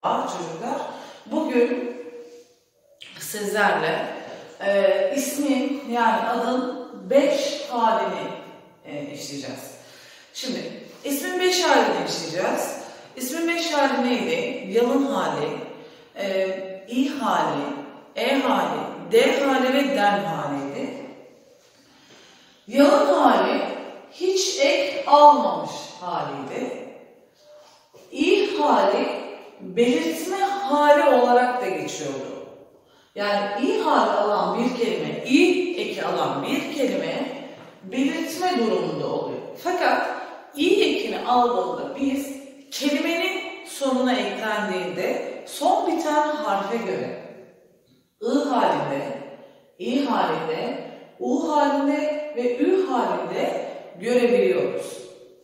Çocuklar, bugün sizlerle ismin yani adın 5 halini işleyeceğiz. Şimdi ismin 5 halini işleyeceğiz. İsmin 5 hali neydi? Yalın hali, i hali, e hali, d hali ve den haliydi. Yalın hali hiç ek almamış haliydi. İ hali belirtme hali olarak da geçiyordu. Yani i hali alan bir kelime, i eki alan bir kelime belirtme durumunda oluyor. Fakat i ekini aldığında biz kelimenin sonuna eklendiğinde son biten harfe göre I halinde, i halinde, u halinde ve ü halinde görebiliyoruz.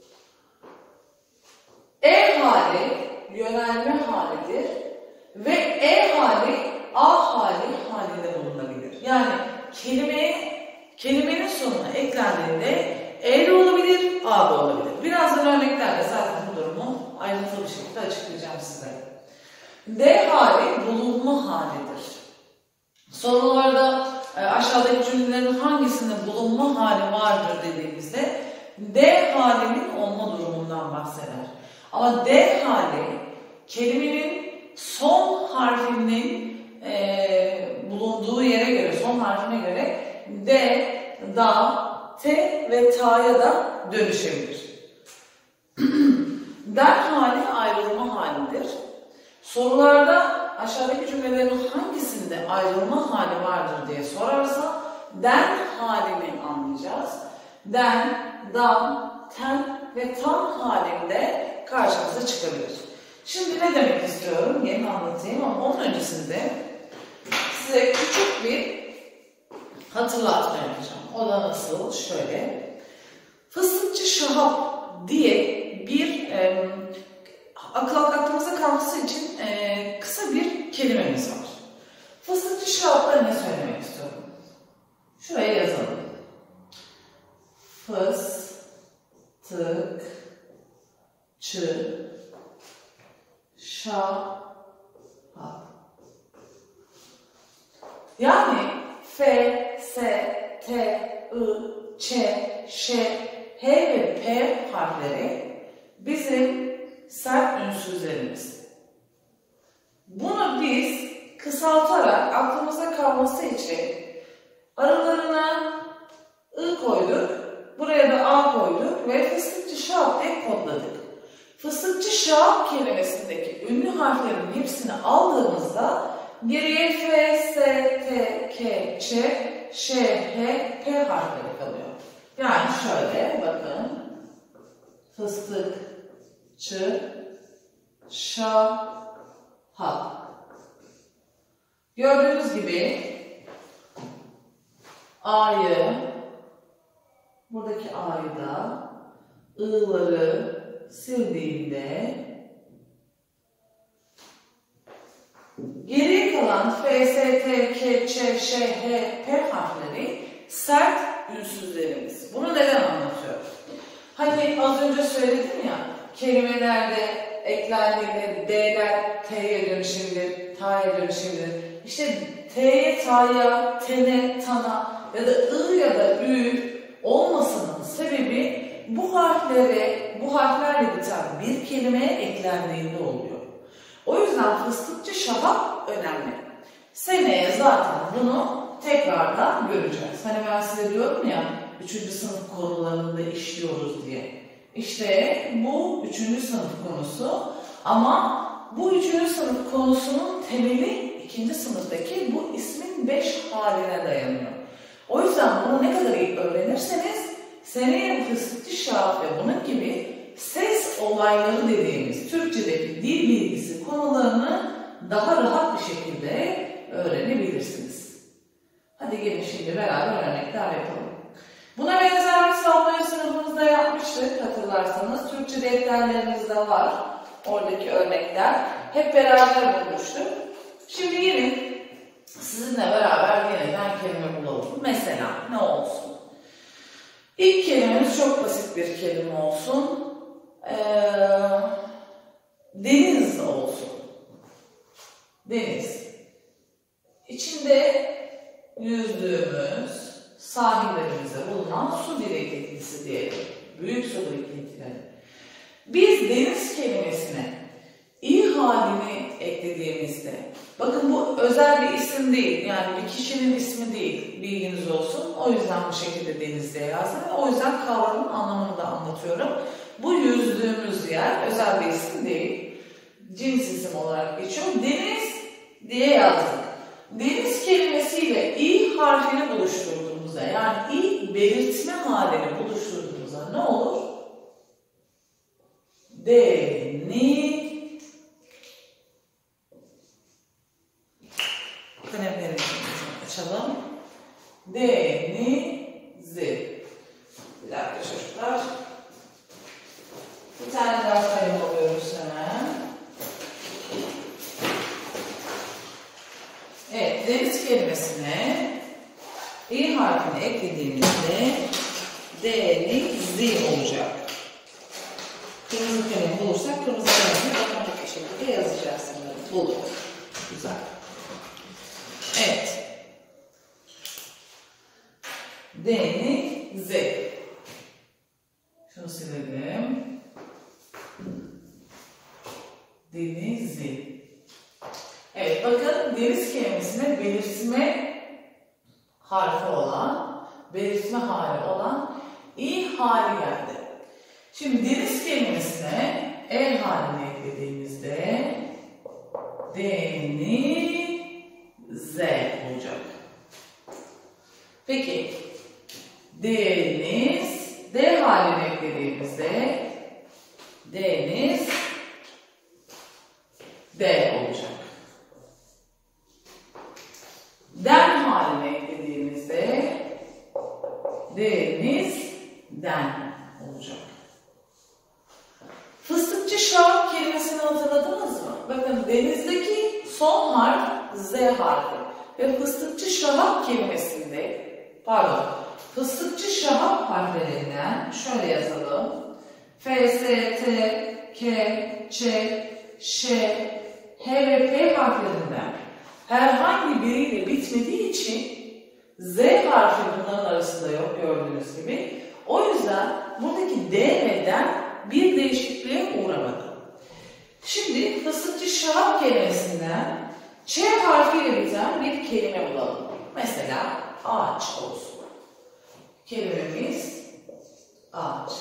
E hali yönelme halidir ve e hali a hali halinde bulunabilir. Yani kelimenin sonuna eklendiğinde e de olabilir, a da olabilir. Birazdan örneklerle zaten bu durumu ayrıntılı bir şekilde açıklayacağım size. D hali bulunma halidir. Sorularda aşağıdaki cümlelerin hangisinde bulunma hali vardır dediğimizde D halinin olma durumundan bahseder. Ama D hali kelimenin son harfinin bulunduğu yere göre, son harfine göre D, da, t ve ta'ya da dönüşebilir. Den hali ayrılma halidir. Sorularda aşağıdaki cümlelerin hangisinde ayrılma hali vardır diye sorarsa den halini anlayacağız. Den, dan, ten ve tam halinde karşımıza çıkabilir. Şimdi ne demek istiyorum? Yeni anlatayım ama onun öncesinde size küçük bir hatırlatma yapacağım. O da nasıl? Şöyle. Fıstıkçı Şahap diye bir aklımıza kalması için kısa bir kelimemiz var. Fıstıkçı Şahap'la ne söylemek istiyorum? Şuraya yazalım. Fıstıkçı Şahap. Yani F, S, T, I, Ç, Ş, H ve P harfleri bizim sert ünsüzlerimiz. Bunu biz kısaltarak aklımıza kalması için aralarına I koyduk, buraya da A koyduk ve Fıstıkçı Şahap diye kodladık. Fıstıkçı Şahap kelimesindeki ünlü harflerin hepsini aldığımızda geriye F, S, T, K, Ç, Ş, H, P harfleri kalıyor. Yani şöyle bakın. Fıstıkçı Şahap. Gördüğünüz gibi A'yı, buradaki A'yı da I'ları sildiğimde geriye kalan F, S, T, K, Ç, Ş, H, P harfleri sert ünsüzlerimiz. Bunu neden anlatıyorum? Hani az önce söyledim ya, kelimelerde eklendiğinde D'ler T'ye dönüşebilir, T'ye dönüşebilir. İşte T'ye, T'ya, T'ne, T'na ya da I ya da Ü olmasının sebebi bu harflerle biten bir kelimeye eklendiğinde oluyor. O yüzden Fıstıkçı Şahap önemli. Seneye zaten bunu tekrardan göreceğiz. Hani ben size diyorum ya 3. sınıf konularında işliyoruz diye. İşte bu 3. sınıf konusu ama bu 3. sınıf konusunun temeli 2. sınıftaki bu ismin 5 haline dayanıyor. O yüzden bunu ne kadar iyi öğrenirseniz seneye Fıstıkçı Şahap ve bunun gibi ses olayları dediğimiz Türkçedeki dil bilgisi konularını daha rahat bir şekilde öğrenebilirsiniz. Hadi gelin şimdi beraber örnekler yapalım. Buna benzer bir savunmayı sınıfımızda yapmıştık hatırlarsanız. Türkçe defterlerimizde var oradaki örnekler. Hep beraber bulmuştuk. Şimdi gelin sizinle beraber yeniden kelime bulalım. Mesela ne olsun? İlk kelimemiz çok basit bir kelime olsun. Deniz olsun. Deniz. İçinde yüzdüğümüz sahillerimizde bulunan su birikintisi diyelim. Büyük su birikintileri. Biz deniz kelimesine i halini eklediğimizde, bakın bu özel bir isim değil, yani bir kişinin ismi değil, bilginiz olsun. O yüzden bu şekilde deniz diye yazdım. O yüzden kavramın anlamını da anlatıyorum. Bu yüzdüğümüz yer özel bir isim değil, cins isim olarak geçiyor. Deniz diye yazdık. Deniz kelimesiyle i harfini buluşturduğumuzda, yani i belirtme halini buluşturduğumuzda ne olur? Deniz. Kalemlerimizi açalım. Denizi. Bir dakika çocuklar. Bir tane daha kalem alıyoruz hemen. Evet, deniz kelimesine i harfini eklediğimizde denizi olacak. Kırmızı kalem bulursak kırmızı kalemle otomatik bir şekilde yazacağız sanırım. Bulduk. Güzel. Evet. Denizi. Şunu silelim. Denizi. Evet, bakın deniz kelimesine belirtme harfi olan, belirtme hali olan i hali geldi. Şimdi deniz kelimesine el halini eklediğimizde denize olacak. Peki deniz d halini eklediğimizde deniz d olacak. Den halini eklediğimizde denizden olacak. Fıstıkçı şarap kelimesini hatırladınız mı? Bakın denizdeki son harf Z harfi ve fıstıkçı şarap kelimesinde, pardon, fıstıkçı şarap harflerinden şöyle yazalım. F, S, T, K, Ç, Ş, H ve P harflerinden herhangi biriyle bitmediği için Z harfi bunların arasında yok gördüğünüz gibi. O yüzden buradaki D ve den bir değişikliğe uğramadı. Şimdi fıstıkçı şarap kelimesinden Ç harfiyle biten bir kelime bulalım. Mesela ağaç olsun. Kelimemiz ağaç.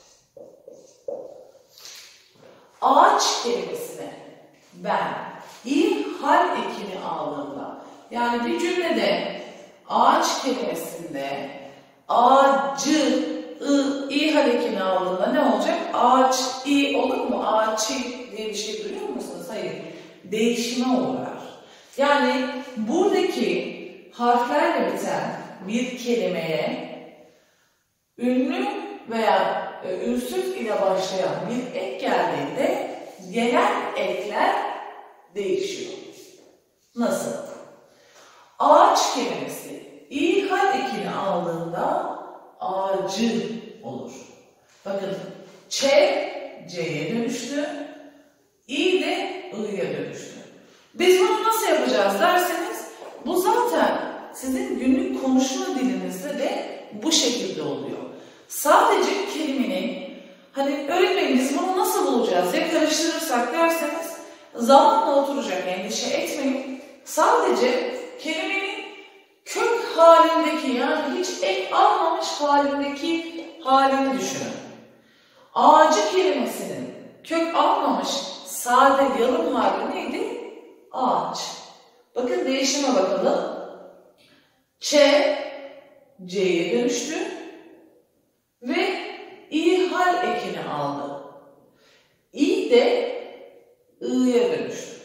Ağaç kelimesine ben i hal ekini aldığımda, yani bir cümlede ağaç kelimesinde ağacı i hal ekini aldığında ne olacak? Ağaç i olur mu? Ağaçı diye bir şey duyuyor musunuz? Hayır. Değişime uğrar. Yani buradaki harflerle biten bir kelimeye ünlü veya ünsüz ile başlayan bir ek geldiğinde gelen ekler değişiyor. Nasıl? Ağaç kelimesi i hal ekini aldığında ağacı olur. Bakın Ç C'ye dönüştü. İ de I'ya dönüştü. Biz bunu nasıl yapacağız derseniz, bu zaten sizin günlük konuşma dilinizde de bu şekilde oluyor. Sadece kelimenin, hani öğretmenimiz bunu nasıl bulacağız ya karıştırırsak derseniz, zamanla oturacak, endişe etmeyin. Sadece kelimenin kök halindeki, yani hiç ek almamış halindeki halini düşünün. Ağacı kelimesinin kök almamış sade yalın hali neydi? Ağaç. Bakın değişime bakalım. Ç C'ye dönüştü ve i hal ekini aldı. İ de i'ye dönüştü.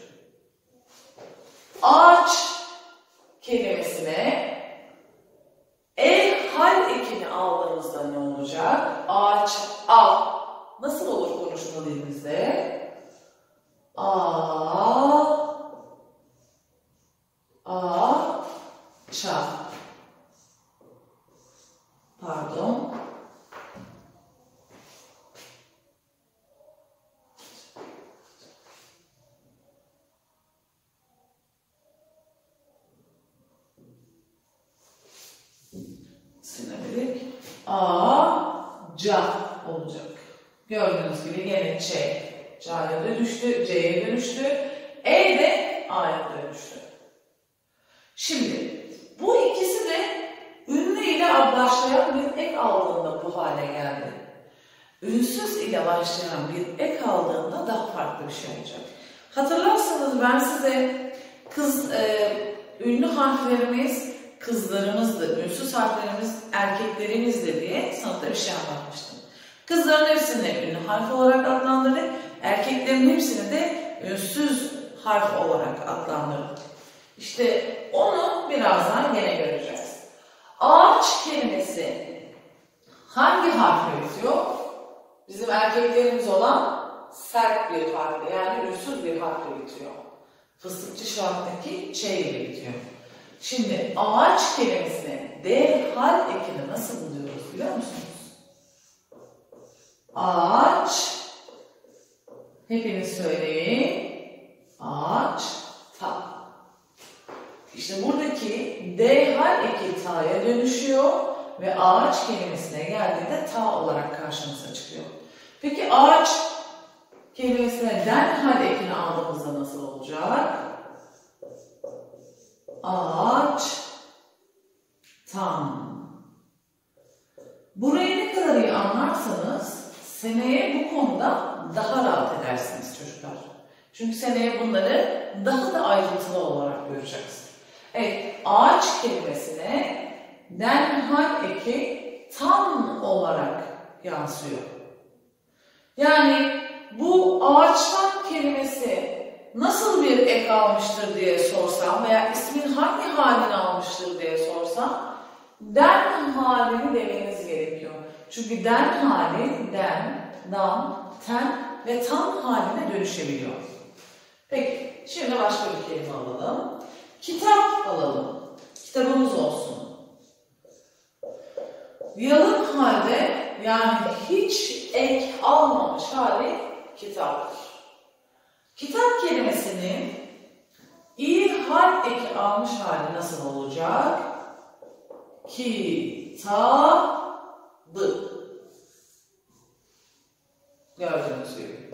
Ağaç kelimesine el hal ekini aldığımızda ne olacak? Ağaç a. Nasıl olur konuşma dilimizde? Ça. Pardon. A-ca olacak. Gördüğünüz gibi gene Ç. C'ye dönüştü, C'ye dönüştü. E de A'ya dönüştü. Şimdi bu ikisi de ünlü ile başlayan bir ek aldığında bu hale geldi. Ünsüz ile başlayan bir ek aldığında daha farklı bir şey olacak. Hatırlarsanız ben size ünlü harflerimiz kızlarımızdı, ünsüz harflerimiz erkeklerimizdi diye sınıfta bir şey anlatmıştım. Kızların hepsini ünlü harf olarak adlandırdık, erkeklerin hepsini de ünsüz harf olarak adlandırdık. İşte onu birazdan gene göreceğiz. Ağaç kelimesi hangi harfle bitiyor? Bizim erkeklerimiz olan sert bir harfle, yani ünsüz bir harfle bitiyor. Fıstıkçı şarttaki Ç ile bitiyor. Şimdi ağaç kelimesine D hal ekini nasıl buluyoruz biliyor musunuz? Ağaç, hepiniz söyleyin. Ağaç, ta. İşte buradaki D hal eki ta'ya dönüşüyor ve ağaç kelimesine geldiğinde ta olarak karşımıza çıkıyor. Peki ağaç kelimesine den hal ekini aldığımızda nasıl olacak? Ağaç, tam. Burayı ne kadar iyi anlarsanız seneye bu konuda daha rahat edersiniz çocuklar. Çünkü seneye bunları daha da ayrıntılı olarak göreceğiz. Evet, ağaç kelimesine den hal eki tam olarak yansıyor. Yani bu ağaçtan kelimesi nasıl bir ek almıştır diye sorsam veya ismin hangi halini almıştır diye sorsam den halini demeniz gerekiyor. Çünkü den hali den, dam, ten ve tam haline dönüşebiliyor. Peki şimdi başka bir kelime alalım. Kitap alalım. Kitabımız olsun. Yalın halde yani hiç ek almamış hali kitaptır. Kitap kelimesinin i hal eki almış hali nasıl olacak? Kitabı. Gördüğünüz gibi.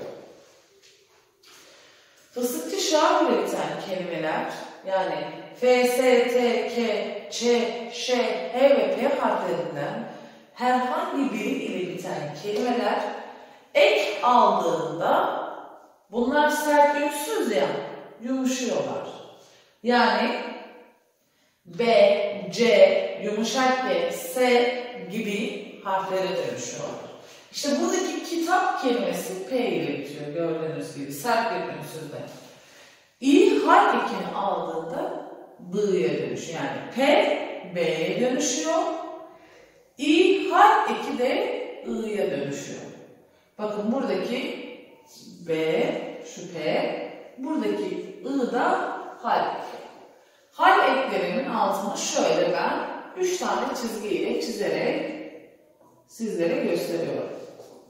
Fıstıkçı şah üreten kelimeler yani F, S, T, K, Ç, Ş, H ve P harflerinden herhangi biri ile biten kelimeler ek aldığında bunlar sert ünsüz ya yumuşuyorlar. Yani B, C, yumuşak G, S gibi harflere dönüşüyorlar. İşte buradaki kitap kelimesi P ile bitiyor gördüğünüz gibi sert bir ünsüzde. İ hal ekini aldığında B'ye dönüşüyor. Yani P, B'ye dönüşüyor. İ hal eki de I'ya dönüşüyor. Bakın buradaki B, şu P, buradaki I da hal eki. Hal eklerinin altını şöyle ben 3 tane çizgiyle çizerek sizlere gösteriyorum.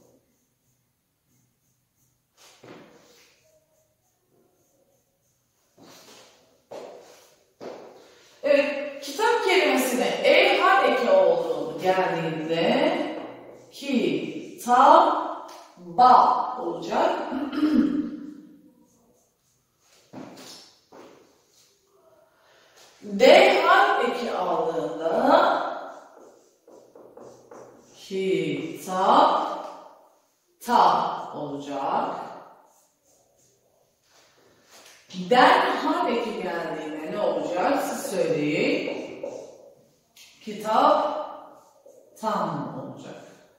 Evet, kitap kelimesine E hal eki olduğunu geldiğinde kitaba olacak. D hal eki aldığında kitap ta olacak. Den hal eki geldiğinde ne olacak? Siz söyleyin. Kitap tam olacak.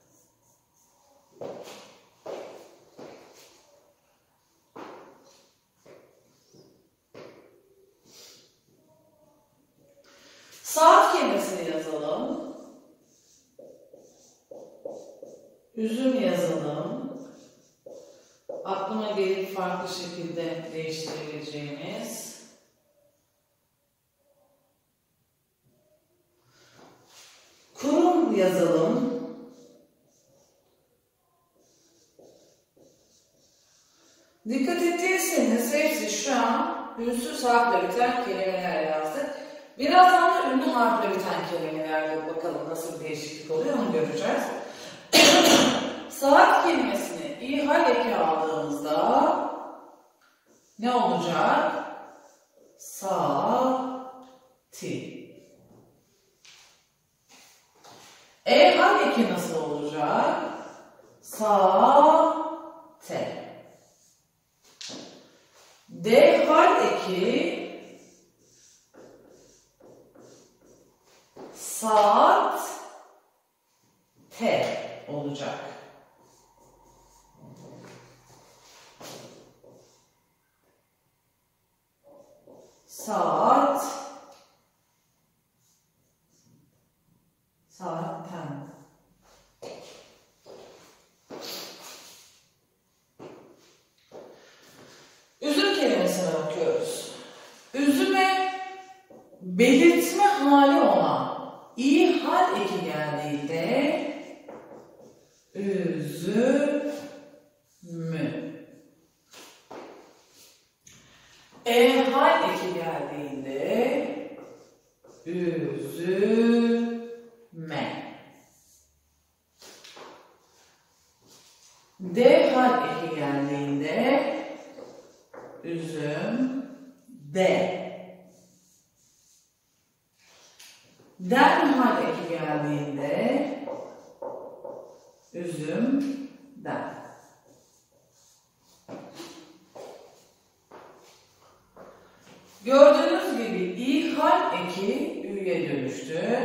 Saat kelimesini yazalım. Üzüm yazalım. Aklıma gelip farklı şekilde değiştirebileceğimiz. Kurum yazalım. Dikkat ettiyseniz hepsi şu an ünsüz harfle biten kelimeler yazdık. Birazdan da ünlü harfle biten kelimelerde bakalım nasıl bir değişiklik oluyor onu göreceğiz. Saat kelimesini i hal eki aldığımızda ne olacak? Saati. E hal eki nasıl olacak? Saate. D hal eki saat te olacak. Saatten. Üzüm kelimesine bakıyoruz. Üzüme belirtme hali olan i hal eki geldiğinde üzümü. E hal eki geldiğinde üzüme. D hal eki geldiğinde üzüm de. Den hal eki geldiğinde üzümden. Gördüğünüz gibi i hal eki ü'ye dönüştü.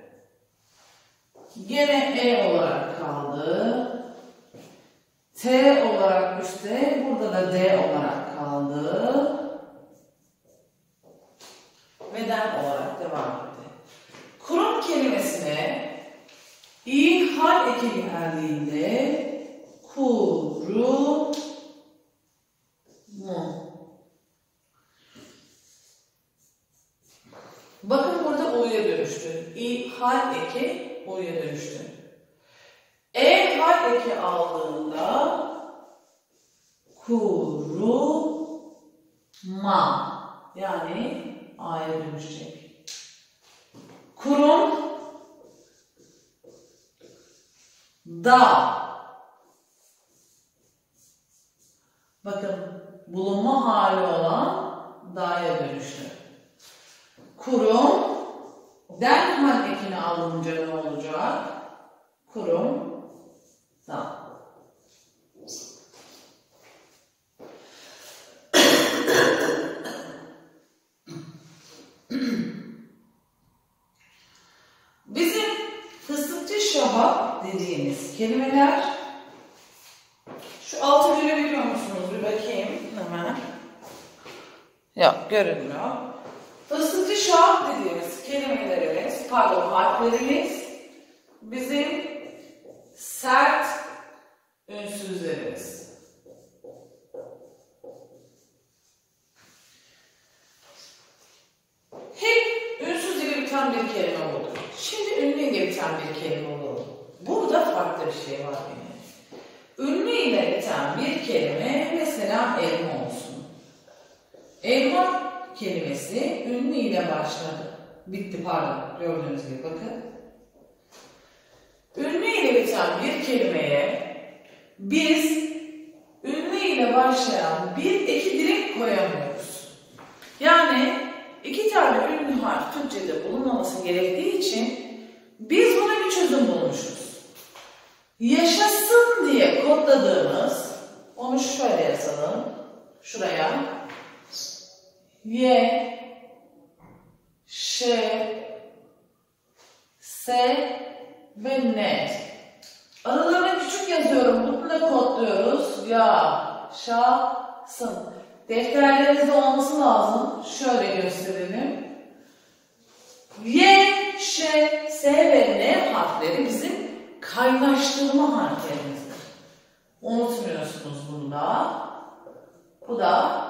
Gene e olarak kaldı. T olarak üstte, burada da D olarak kaldı. Ve den olarak devam etti. Kurum kelimesine i hal eki geldiğinde kurumu. Bakın burada o'ya dönüştü. i hal eki o'ya dönüştü. E hal eki aldığında kuruma, yani a'ya dönüşecek. Kurum da. Bakın bulunma hali olan da'ya dönüştü. Kurum den hal ekini alınca ne olacak? Kurum da. Bizim fıstıkçı şahap dediğimiz kelimeler, şu altı görebiliyor musunuz? Bir bakayım hemen. Yok, görünmüyor. Fıstıkçı şahap dediğimiz kelimelerimiz, pardon harflerimiz bizim sert ünsüzlerimiz. Hep ünsüz ile biten bir kelime oldu. Şimdi ünlü ile biten bir kelime oldu. Burada farklı bir şey var benim. Ünlü ile biten bir kelime mesela elma olsun. Elma kelimesi ünlü ile başladı. Bitti, pardon. Gördüğünüz gibi bakın. Ünlü ile biten bir kelimeye biz ünlü ile başlayan bir eki direkt koyamıyoruz. Yani iki tane ünlü harf Türkçe'de bulunmaması gerektiği için biz buna bir çözüm bulmuşuz. Yaşasın diye kodladığımız, onu şöyle yazalım. Şuraya. Y, Ş, S ve N. Aralarına küçük yazıyorum. Bunu da kodluyoruz. Yaşasın. Defterlerinizde olması lazım. Şöyle gösterelim. Y, Ş, S ve N harfleri bizim kaynaştırma harflerimizdir. Unutmuyorsunuz bunda. Bu da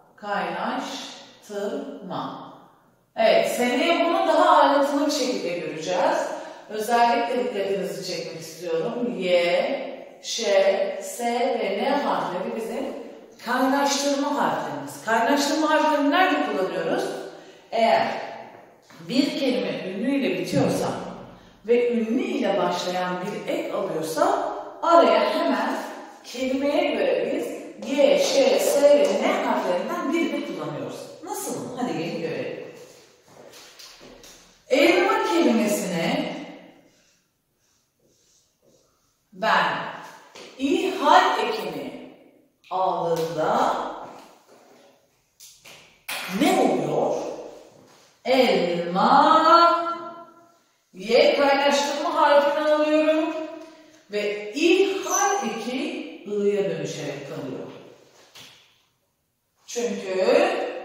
kaynaştırma. Evet, seneye bunu daha ayrıntılı bir şekilde göreceğiz. Özellikle dikkatinizi çekmek istiyorum. Y, Ş, S ve N harfleri bizim kaynaştırma harflerimiz. Kaynaştırma harflerini nerede kullanıyoruz? Eğer bir kelime ünlü ile bitiyorsa ve ünlü ile başlayan bir ek alıyorsa araya hemen kelimeye göre biz G, Ş, S ve N harflerinden birini kullanıyoruz. Nasıl mı? Hadi gelin görelim. Elma kelimesine ben İhal ekini aldığımda ne oluyor? Elma, Y kaynaştırma harfini alıyorum ve İhal eki I'ya dönüşerek kalıyor. Çünkü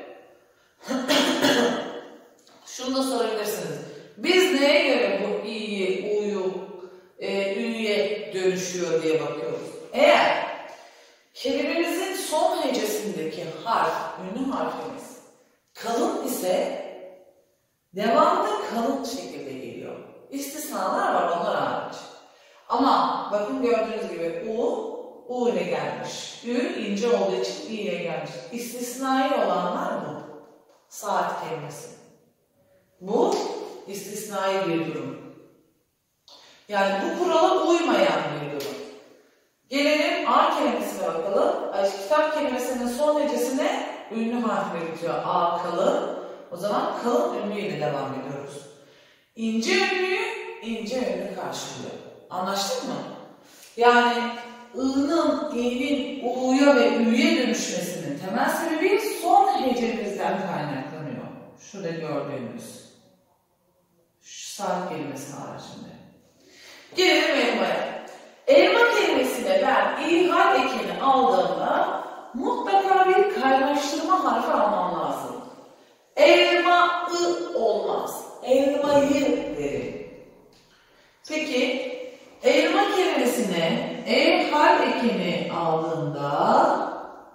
şunu da sorabilirsiniz. Biz neye göre bu i'yi, u'yu, ü'ye dönüşüyor diye bakıyoruz. Eğer kelimemizin son hecesindeki harf, ünlü harfimiz kalın ise devamında kalın şekilde geliyor. İstisnalar var, onlar hariç. Ama bakın gördüğünüz gibi U ile gelmiş. Ü ince olduğu için i ile gelmiş. İstisnai olanlar bu. Saat kelimesi. Bu istisnai bir durum. Yani bu kurala uymayan bir durum. Gelelim A kelimesine bakalım. Kitap kelimesinin son hecesine ünlü harfle bitiyor. A kalın. O zaman kalın ünlü ile devam ediyoruz. İnce ünlüyü ince ünlü karşılıyor. Anlaştık mı? Yani I'nın, i'nin u'ya ve ü'ye dönüşmesinin temel sebebi son hecemizden kaynaklanıyor. Şurada gördüğümüz. Şu saat kelimesi haricinde. Gelelim elmaya. Elma kelimesine ben ihal ekini aldığımda mutlaka bir kaynaştırma harfi almam lazım. Elma ı olmaz. Elmayı derim. Peki elma kelimesine hal ekini aldığında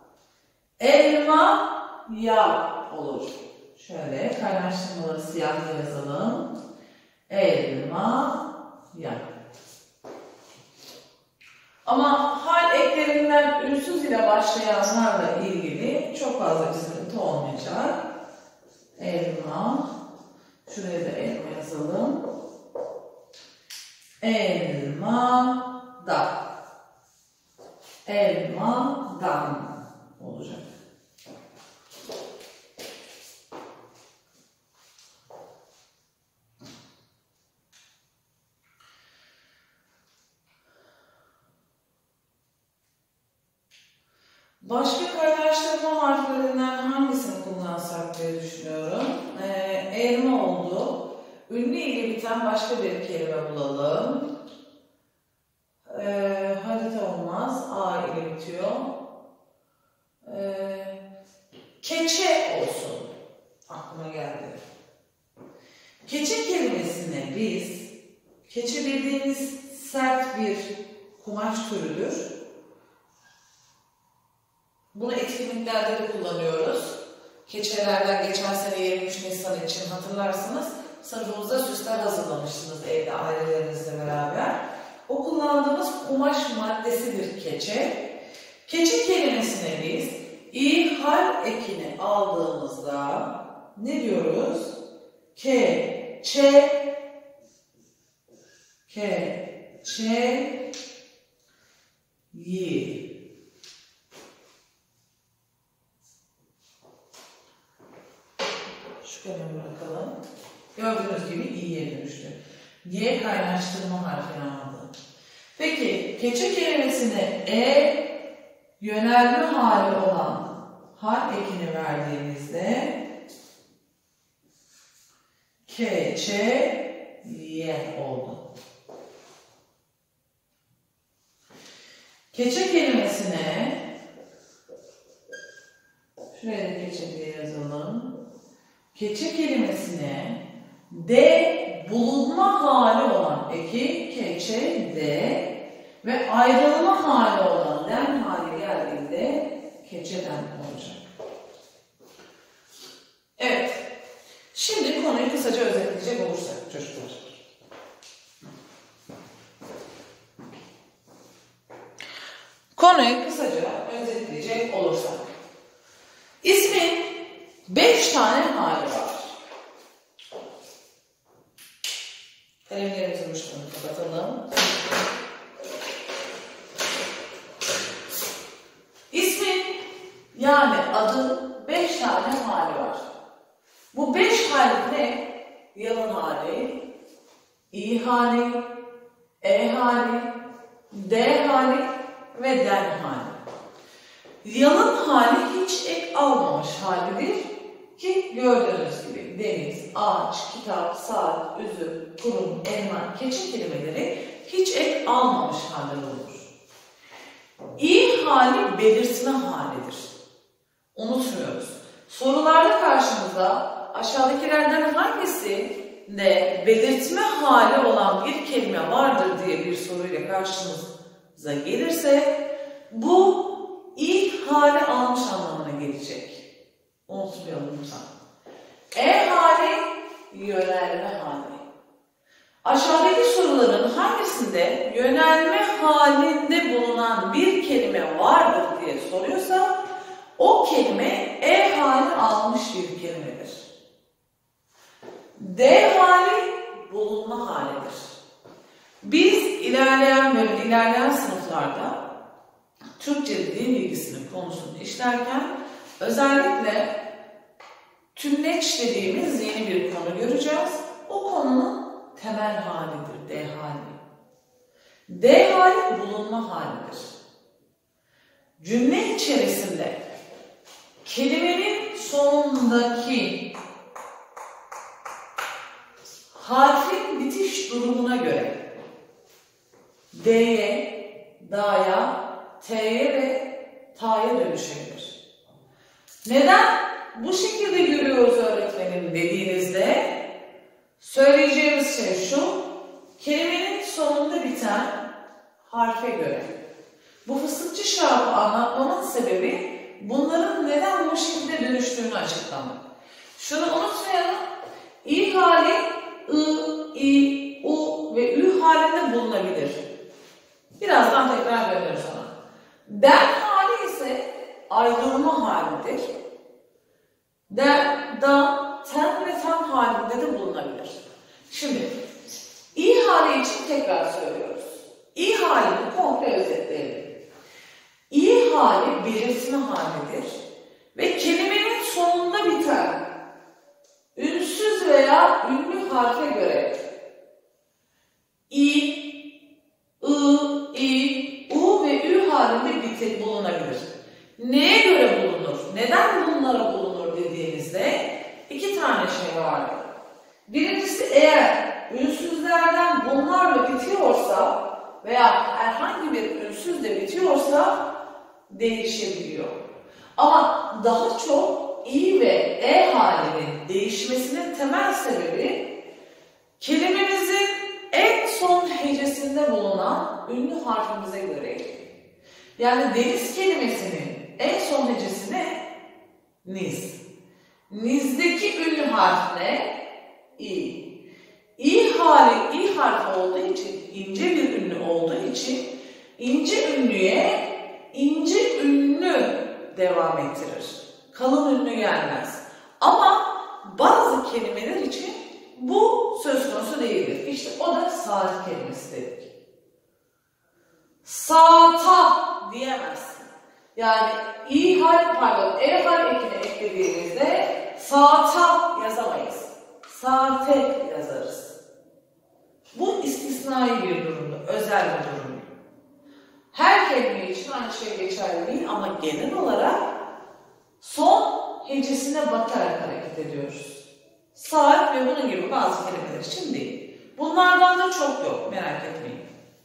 elma ya olur. Şöyle kaynaştırmaları siyahla yazalım. Elma ya. Ama hal eklerinden ünsüz ile başlayanlarla ilgili çok fazla bir sıkıntı olmayacak. Elma. Şuraya da elma yazalım. Elma da. Elmadan olacak. Başka kaynaştırma harflerinden hangisini kullansak diye düşünüyorum. Elma oldu. Ünlü ile biten başka bir kelime bulalım. Harita olmaz. A ile bitiyor. Keçe olsun. Aklıma geldi. Keçe kelimesine biz, keçe bildiğimiz sert bir kumaş türüdür. Bunu etkinliklerde de kullanıyoruz. Keçelerden geçen sene 23 Nisan için hatırlarsınız. Sınıfımızda süsler hazırlamışsınız evde ailelerinizle beraber. O kullandığımız kumaş maddesidir keçe. Keçe kelimesine biz ihal ekini aldığımızda ne diyoruz? Yi. Şu kalemi bırakalım. Gördüğünüz gibi i'ye dönüştü. Y kaynaştırma harfini aldı. Peki keçe kelimesine yönelme hali olan hal ekini verdiğimizde y oldu. Keçe kelimesine şuraya da keçe diye yazalım. Keçe kelimesine bulunma hali olan eki keçe ve ayrılma hali olan den hali geldiğinde keçeden olacak. Evet. Şimdi konuyu kısaca özetleyecek olursak çocuklar. Konuyu kısaca özetleyecek olursak. İsmin 5 tane hali var. Kalemlerimizin uçlarını kapatalım. İsmin yani adın 5 tane hali var. Bu 5 hali ne? Yalın hali, İ hali, E hali, D hali ve den hali. Yalın hali hiç ek almamış halidir ki gördüğünüz gibi deniz, ağaç, kitap, saat, üzüm, kurum, elma, keçi kelimeleri hiç ek almamış halde olur. İ hali belirtme halidir. Unutmuyoruz. Sorularda karşımıza aşağıdakilerden hangisi de belirtme hali olan bir kelime vardır diye bir soruyla karşımıza gelirse bu İ hali almış anlamına gelecek. Unutmayalım lütfen. E hali yönelme hali. Aşağıdaki soruların hangisinde yönelme halinde bulunan bir kelime vardır diye soruyorsa o kelime E hali almış bir kelimedir. D hali bulunma halidir. Biz ilerleyen sınıflarda Türkçe dil bilgisinin konusunu işlerken özellikle tümleç dediğimiz yeni bir konu göreceğiz. O konunun temel halidir D hali. D hali bulunma halidir. Cümle içerisinde kelimenin sonundaki harfin bitiş durumuna göre D'ye, D'ya, T'ye ve T'ye dönüşebilir. Neden bu şekilde görüyoruz öğretmenim dediğinizde söyleyeceğimiz şey şu: kelimenin sonunda biten harfe göre. Bu fıstıkçı şarabı anlatmamın sebebi bunların neden bu şekilde dönüştüğünü açıklamak. Şunu unutmayalım: İ hali I, İ, U ve Ü halinde bulunabilir. Birazdan tekrar dönüyoruz ona. Den hali ise ayrılma halidir. Den, dan, ten ve ten halinde de bulunabilir. Şimdi İ hali için tekrar söylüyoruz. İ halini komple özetleyelim. İ hali belirtme halidir ve kelimenin sonunda biten ünsüz veya ünlü harfe göre İ, I, İ, U ve Ü halinde bulunabilir. Neye göre bulunur? Neden bunlara bulunur dediğinizde iki tane şey var. Birincisi, eğer ünsüzlerden bunlarla bitiyorsa veya herhangi bir ünsüz de bitiyorsa değişebiliyor. Ama daha çok İ ve E halinin değişmesinin temel sebebi kelimemizin en son hecesinde bulunan ünlü harfimize göre. Yani deniz kelimesinin en son hecesi ne? Niz. Niz'deki ünlü harf ne? İ. İ harfi olduğu için, ince bir ünlü olduğu için ince ünlüye ince ünlü devam ettirir. Kalın ünlü gelmez. Ama bazı kelimeler için bu söz konusu değildir. İşte o da saat kelimesi dedik. Saata diyemezsin. Yani E harf ekine eklediğimizde saata yazamayız. Saate yazarız. Bu istisnai bir durumdu, özel bir durumdu. Her kelime için aynı şey geçerli değil ama genel olarak son hecesine bakarak hareket ediyoruz. Saat ve bunun gibi bazı kelimeler için değil. Bunlardan da çok yok, merak etmeyin.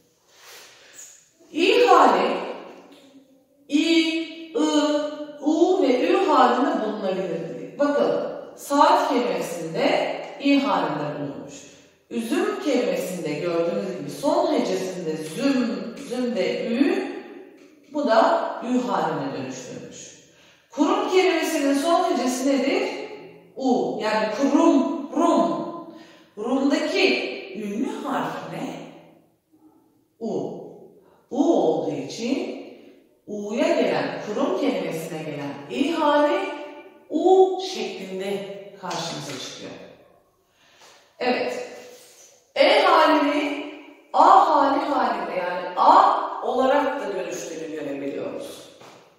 İ hali, İ, I, U ve Ü halinde bulunabilir dedik. Bakalım, saat kelimesinde İ halinde bulunmuş. Üzüm kelimesinde gördüğünüz gibi son hecesinde zümde Ü, bu da Ü haline dönüştürmüş. Kurum kelimesinin son hecesi nedir? U. Yani kurum, rum. Rum'daki ünlü harf ne? U. U olduğu için U'ya gelen, kurum kelimesine gelen İ hali U şeklinde karşımıza çıkıyor. Evet. E halini A hali halinde yani A olarak da dönüştüğünü görebiliyoruz.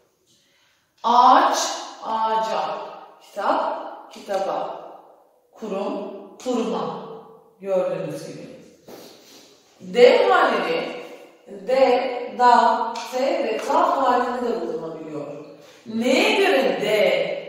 Ağaç, ağaca, kitap, kitaba, kurum, kuruma gördüğünüz gibi. D halini D, da, T ve ta halinde de bulunabiliyor. Neye göre D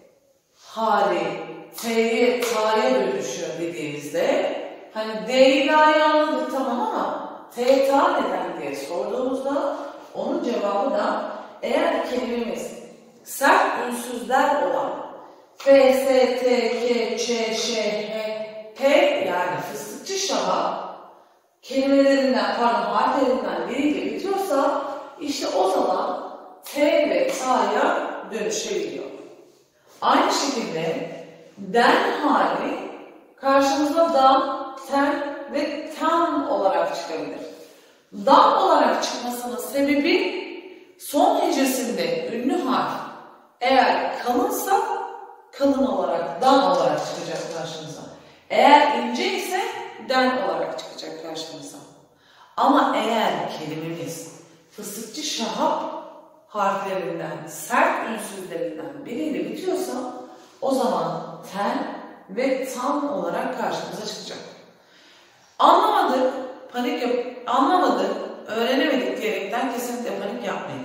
hali T'ye, T'ye dönüşüyor dediğimizde hani D'yi daha iyi anladık tamam ama T, ta neden diye sorduğumuzda onun cevabı da eğer kelimemiz sert ünsüzler olan F, S, T, K, Ç, Ş, H, P yani fıstıkçı şaha kelimelerinden, harflerinden biriyle bitiyorsa işte o zaman T ve T'ya dönüşebiliyor. Aynı şekilde den hali karşımıza dan, ten ve tam olarak çıkabilir. Dan olarak çıkmasının sebebi son hecesinde ünlü harf eğer kalınsa kalın olarak, dan olarak çıkacak karşımıza. Eğer ince ise den olarak çıkacak karşımıza. Ama eğer kelimemiz fıstıkçı şahap harflerinden, sert ünsüzlerinden biriyle bitiyorsa o zaman ten ve tam olarak karşımıza çıkacak. Anlamadık, anlamadık, öğrenemedik diyerekten kesinlikle panik yapmayın.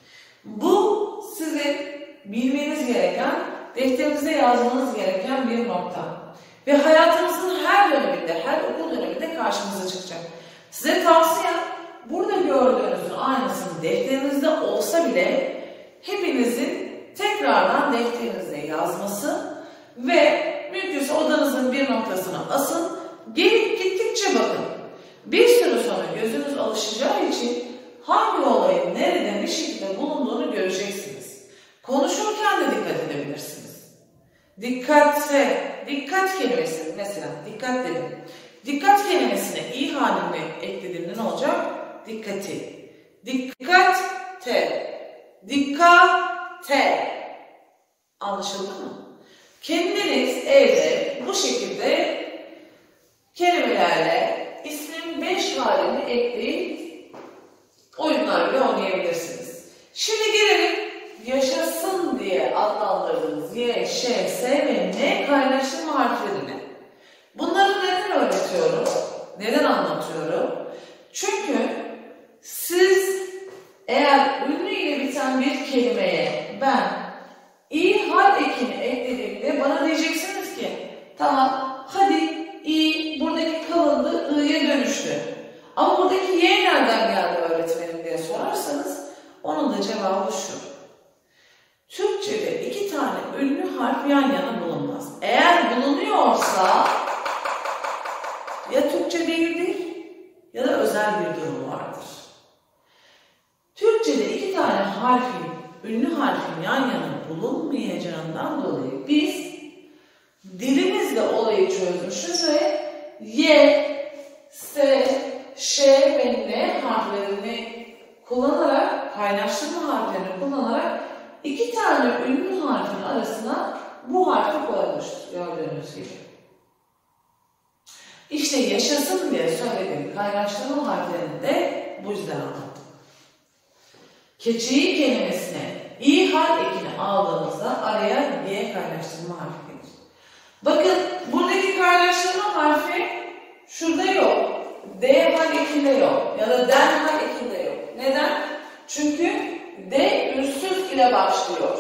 Bu sizin bilmeniz gereken, defterinize yazmanız gereken bir nokta. Ve hayatımızın her döneminde, her okul döneminde karşımıza çıkacak. Size tavsiyem burada gördüğünüzün aynısını defterinizde olsa bile hepinizin tekrardan defterinize yazması ve mümkünse odanızın bir noktasına asın, gelip gittikçe bakın. Bir süre sonra gözünüz alışacağı için hangi olayın nerede ne şekilde bulunduğunu göreceksiniz. Konuşurken de dikkat edebilirsiniz. Dikkat kelimesi mesela dikkat dedim. Dikkat kelimesine i halini eklediğimde ne olacak? Dikkati. Dikkate. Anlaşıldı mı? Kendiniz evde bu şekilde kelimelerle ismin 5 halini ekleyip oyunlar bile oynayabilirsiniz. Şimdi gelelim yaşasın diye adlandırdığımız Y, Ş, S ve N kaynaştırma harflerine. Bunları neden öğretiyorum? Neden anlatıyorum? Çünkü siz eğer ünlü ile biten bir kelimeye ben i hal ekini eklediğimde bana diyeceksiniz ki tamam hadi i buradaki kalındı i'ye dönüştü. Ama buradaki y nereden geldi öğretmenim diye sorarsanız onun da cevabı şu. Türkçe'de 2 tane ünlü harf yan yana bulunmaz. Eğer bulunuyorsa ya Türkçe değildir ya da özel bir durum vardır. Türkçe'de 2 tane ünlü harfin yan yana bulunmayacağından dolayı biz dilimizle olayı çözmüşüz ve Y, S, Ş ve N harflerini kullanarak, kaynaştırma harflerini kullanarak 2 tane ünlü harfin arasına bu harfi koymuşuz gördüğünüz gibi. İşte yaşasın diye söylediğim kaynaştırma harflerini de bu yüzden anlattım. Keçeyi kelimesine i hal ekini aldığımızda araya y kaynaştırma harfi gelir. Bakın buradaki kaynaştırma harfi şurada yok. D hal ekinde yok. Ya da den hal ekinde yok. Neden? Çünkü D ünsüz ile başlıyor.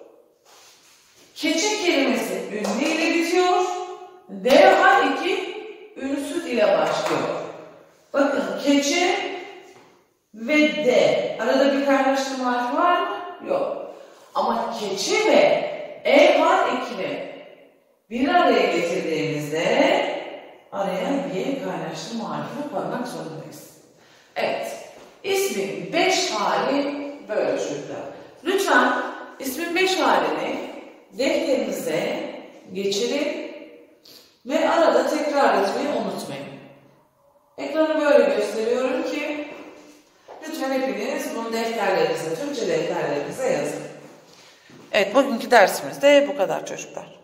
Keçe kelimesi ünlü ile bitiyor. D hal eki ünsüz ile başlıyor. Bakın keçe ve D. Arada bir kaynaştırma harfi var mı? Yok. Ama keçe ve E hal ekini bir araya getirdiğimizde araya Y kaynaştırma harfini koymak zorundayız. Evet. İsmin 5 hali böyle çocuklar. Lütfen ismin 5 halini defterinize geçirin ve arada tekrar etmeyi unutmayın. Ekranı böyle gösteriyorum ki lütfen hepiniz bunu defterlerinize, Türkçe defterlerinize yazın. Evet, bugünkü dersimiz de bu kadar çocuklar.